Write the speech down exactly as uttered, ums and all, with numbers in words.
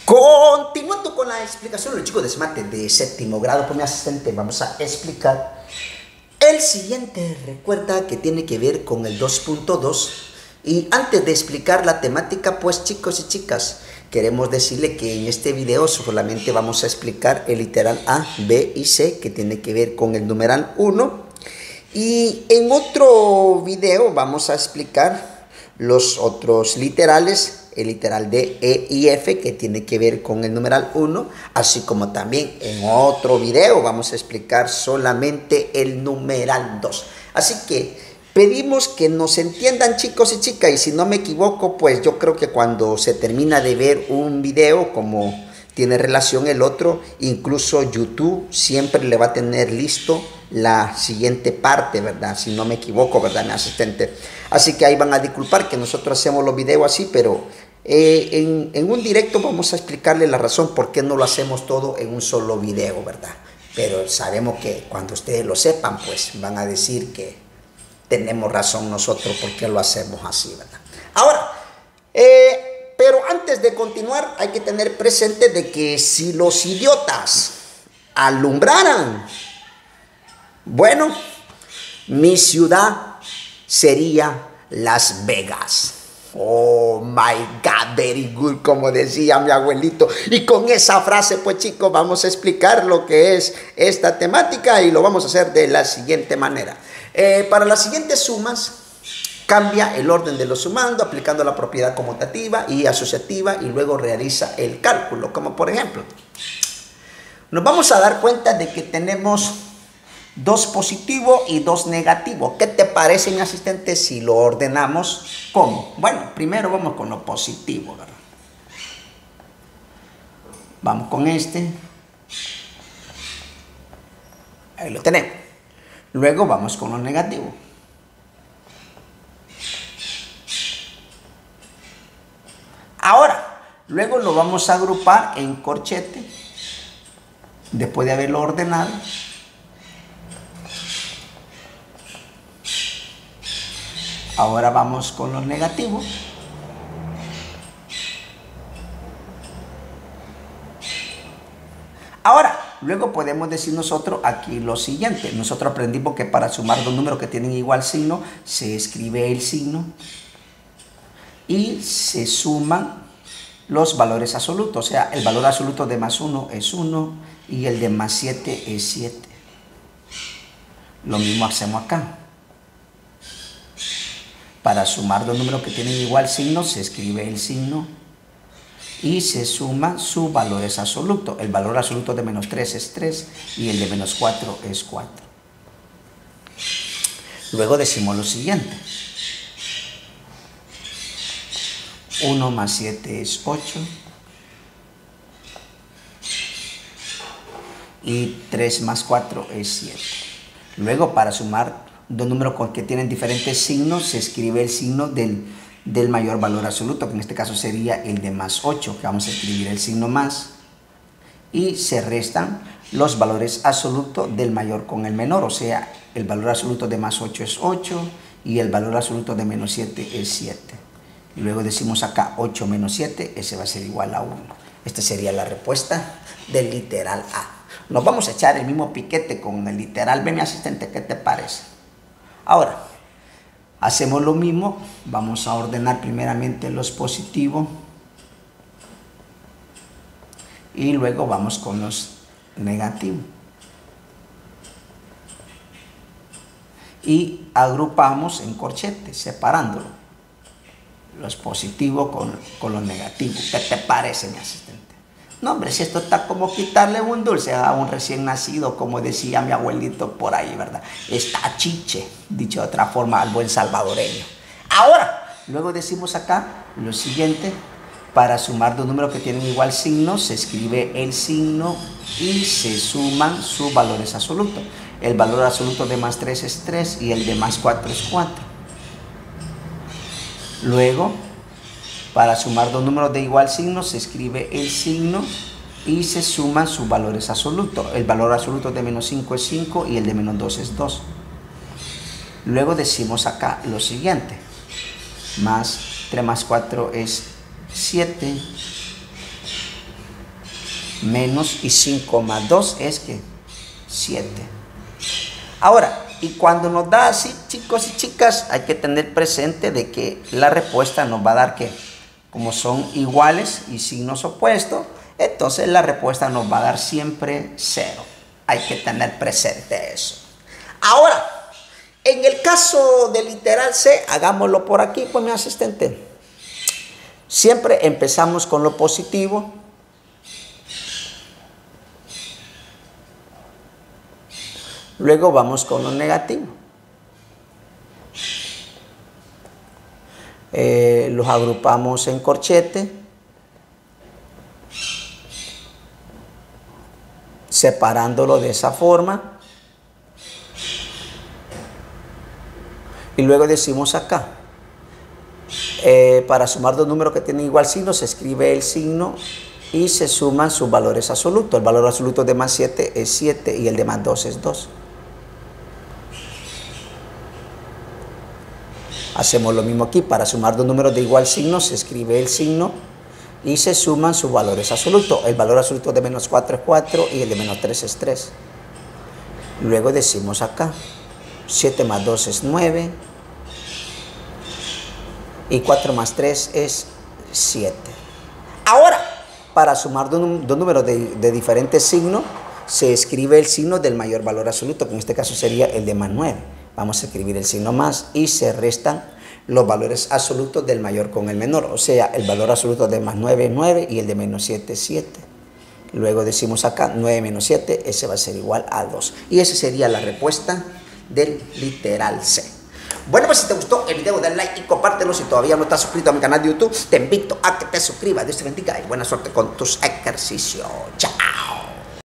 Continuando con la explicación, los chicos de SMATE de séptimo grado por mi asistente, vamos a explicar el siguiente. Recuerda que tiene que ver con el dos punto dos. Y antes de explicar la temática, pues chicos y chicas, queremos decirle que en este video solamente vamos a explicar el literal A, B y C, que tiene que ver con el numeral uno. Y en otro video vamos a explicar los otros literales, el literal D, E y F, que tiene que ver con el numeral uno, así como también en otro video vamos a explicar solamente el numeral dos. Así que pedimos que nos entiendan, chicos y chicas, y si no me equivoco, pues yo creo que cuando se termina de ver un video, como tiene relación el otro, incluso YouTube siempre le va a tener listo la siguiente parte, ¿verdad? Si no me equivoco, ¿verdad, mi asistente? Así que ahí van a disculpar que nosotros hacemos los videos así, pero eh, en, en un directo vamos a explicarle la razón por qué no lo hacemos todo en un solo video, ¿verdad? Pero sabemos que cuando ustedes lo sepan, pues van a decir que tenemos razón nosotros porque lo hacemos así, ¿verdad? Ahora, eh, pero antes de continuar hay que tener presente de que si los idiotas alumbraran, bueno, mi ciudad sería Las Vegas. Oh my God, very good, como decía mi abuelito. Y con esa frase, pues chicos, vamos a explicar lo que es esta temática y lo vamos a hacer de la siguiente manera. Eh, para las siguientes sumas, cambia el orden de los sumandos aplicando la propiedad conmutativa y asociativa y luego realiza el cálculo. Como por ejemplo, nos vamos a dar cuenta de que tenemos dos positivos y dos negativos. ¿Qué te parece, mi asistente, si lo ordenamos? ¿Cómo? Bueno, primero vamos con lo positivo, ¿verdad? Vamos con este. Ahí lo tenemos. Luego vamos con lo negativo. Ahora, luego lo vamos a agrupar en corchete, después de haberlo ordenado. Ahora vamos con los negativos. Ahora, luego podemos decir nosotros aquí lo siguiente. Nosotros aprendimos que para sumar dos números que tienen igual signo, se escribe el signo y se suman los valores absolutos. O sea, el valor absoluto de más uno es uno y el de más siete es siete. Lo mismo hacemos acá. Para sumar dos números que tienen igual signo, se escribe el signo y se suma sus valores absolutos. El valor absoluto de menos tres es tres y el de menos cuatro es cuatro. Luego decimos lo siguiente. uno más siete es ocho. Y tres más cuatro es siete. Luego, para sumar dos números que tienen diferentes signos, se escribe el signo del, del mayor valor absoluto, que en este caso sería el de más ocho, que vamos a escribir el signo más, y se restan los valores absolutos del mayor con el menor, o sea, el valor absoluto de más ocho es ocho, y el valor absoluto de menos siete es siete. Y luego decimos acá ocho menos siete, ese va a ser igual a uno. Esta sería la respuesta del literal A. Nos vamos a echar el mismo piquete con el literal B, mi asistente, ¿qué te parece? Ahora, hacemos lo mismo, vamos a ordenar primeramente los positivos y luego vamos con los negativos. Y agrupamos en corchete, separándolo, los positivos con, con los negativos. ¿Qué te parece, mi asistente? No, hombre, si esto está como quitarle un dulce a un recién nacido, como decía mi abuelito por ahí, ¿verdad? Está chiche, dicho de otra forma, al buen salvadoreño. Ahora, luego decimos acá lo siguiente. Para sumar dos números que tienen igual signo, se escribe el signo y se suman sus valores absolutos. El valor absoluto de más tres es tres y el de más cuatro es cuatro. Luego, para sumar dos números de igual signo, se escribe el signo y se suman sus valores absolutos. El valor absoluto de menos cinco es cinco y el de menos dos es dos. Luego decimos acá lo siguiente. Más tres más cuatro es siete Menos y cinco más dos es que siete. Ahora, y cuando nos da así, chicos y chicas, hay que tener presente de que la respuesta nos va a dar que, como son iguales y signos opuestos, entonces la respuesta nos va a dar siempre cero. Hay que tener presente eso. Ahora, en el caso del literal C, hagámoslo por aquí, pues mi asistente. Siempre empezamos con lo positivo. Luego vamos con lo negativo. Eh, los agrupamos en corchete. Separándolo de esa forma. Y luego decimos acá. Eh, para sumar dos números que tienen igual signo, se escribe el signo y se suman sus valores absolutos. El valor absoluto de más siete es siete y el de más dos es dos. Hacemos lo mismo aquí. Para sumar dos números de igual signo, se escribe el signo y se suman sus valores absolutos. El valor absoluto de menos cuatro es cuatro y el de menos tres es tres. Luego decimos acá, siete más dos es nueve y cuatro más tres es siete. Ahora, para sumar dos, dos números de, de diferentes signos, se escribe el signo del mayor valor absoluto, que en este caso sería el de más nueve. Vamos a escribir el signo más y se restan los valores absolutos del mayor con el menor. O sea, el valor absoluto de más nueve es nueve y el de menos siete es siete. Luego decimos acá, nueve menos siete, ese va a ser igual a dos. Y esa sería la respuesta del literal C. Bueno, pues si te gustó el video, dale like y compártelo. Si todavía no estás suscrito a mi canal de YouTube, te invito a que te suscribas. Dios te bendiga y buena suerte con tus ejercicios. Chao.